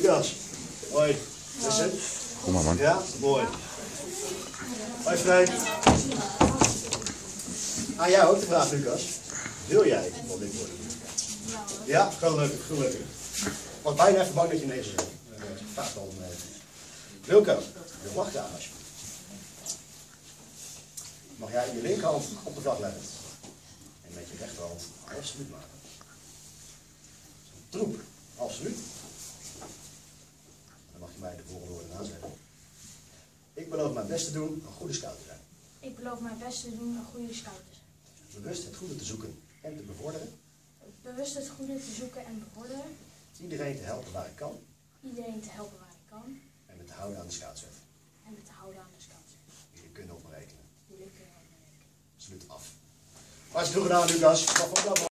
Lucas. Hoi. Is het? Kom maar, man. Ja, mooi. Hoi Freek. Aan jou ook de vraag, Lucas. Wil jij lid worden? Ja, gelukkig. Ik was bijna even bang dat je nee zou zeggen. Vraag dan. Wilco, je mag daar alsjeblieft. Mag jij je linkerhand op de vlag leggen? En met je rechterhand absoluut maken. Troep, absoluut. Dan mag je mij de volgende woorden nazeggen. Ik beloof mijn best te doen een goede scout te zijn. Ik beloof mijn best te doen een goede scout te zijn. Bewust het goede te zoeken en te bevorderen. Bewust het goede te zoeken en bevorderen. Iedereen te helpen waar ik kan. Iedereen te helpen waar ik kan. En me te houden aan de scoutswet. En me te houden aan de scoutswet. Jullie kunnen op me rekenen. Jullie kunnen op me rekenen. Absoluut af. Hartstikke goed gedaan, Lucas.